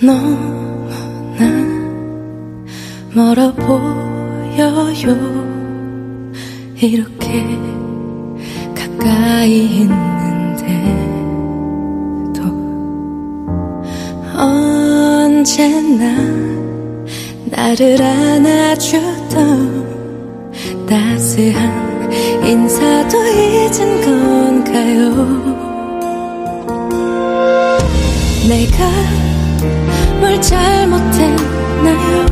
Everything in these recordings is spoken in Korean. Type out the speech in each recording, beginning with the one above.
너무나 멀어 보여요. 이렇게 가까이 있는데도 언제나 나를 안아주던 따스한 인사도 잊은 건가요? 내가 뭘 잘못했나요?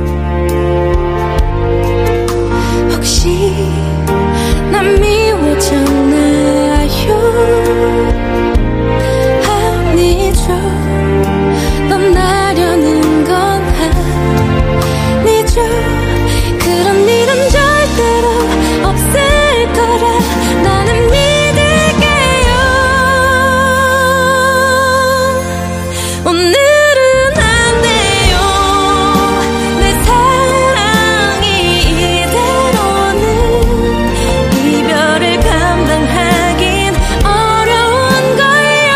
혹시 난 미워졌나요? 아니죠. 떠나려는 건 아니죠. 그런 일은 절대로 없을 거라 나는 믿을게요. 오늘은 안 돼요. 내 사랑이 이대로는 이별을 감당하긴 어려운 걸요.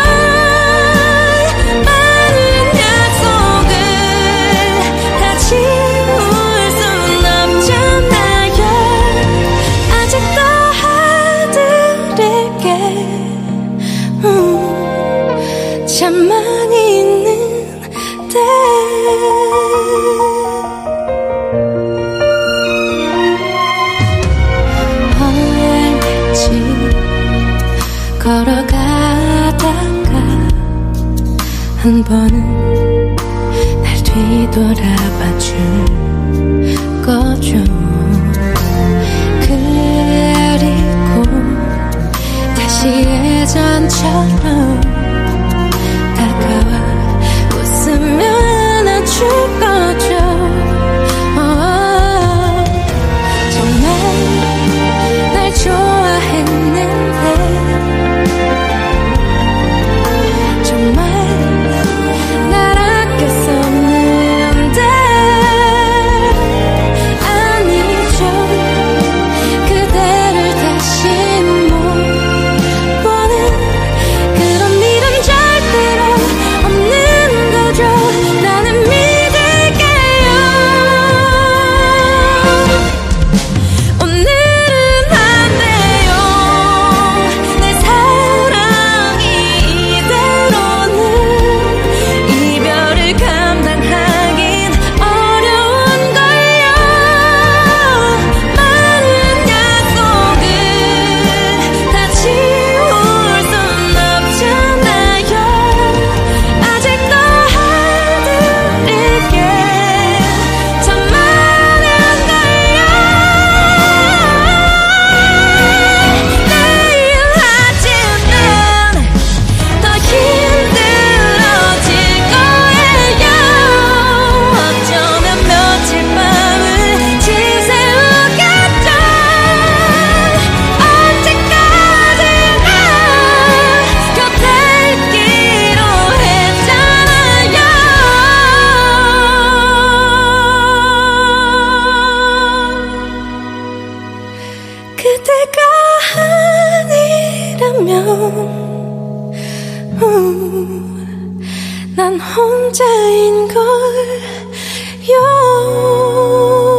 많은 약속을 다 지울 순 없잖아요. 아직도 해드릴게 참 많이 있는데. 얼지 걸어가다가 한 번은 날 뒤돌아봐 줄 거죠. 그리고 다시 예전처럼 다가와 웃으며 안아줄 거죠. 정말 날 좋아했는데 정말 날 아꼈었는데 아니죠. 그대를 다시 못 보는 그런 일은 절대로 없는 거죠. 나는 믿을게요. 오늘은 안 돼요. 내 사랑이 이대로는 이별을 감당하긴 어려운 걸요. 많은 약속을 다 지울 순 없잖아요. 아직도 해드릴게 참 많은 걸요. 내일 아침은 더 힘들어질 거예요. 어쩌면 며칠 밤을 지새우겠죠. 언제까지나 곁에 있기로 했잖아요. 그대가 아니라면 난 혼자인 걸요.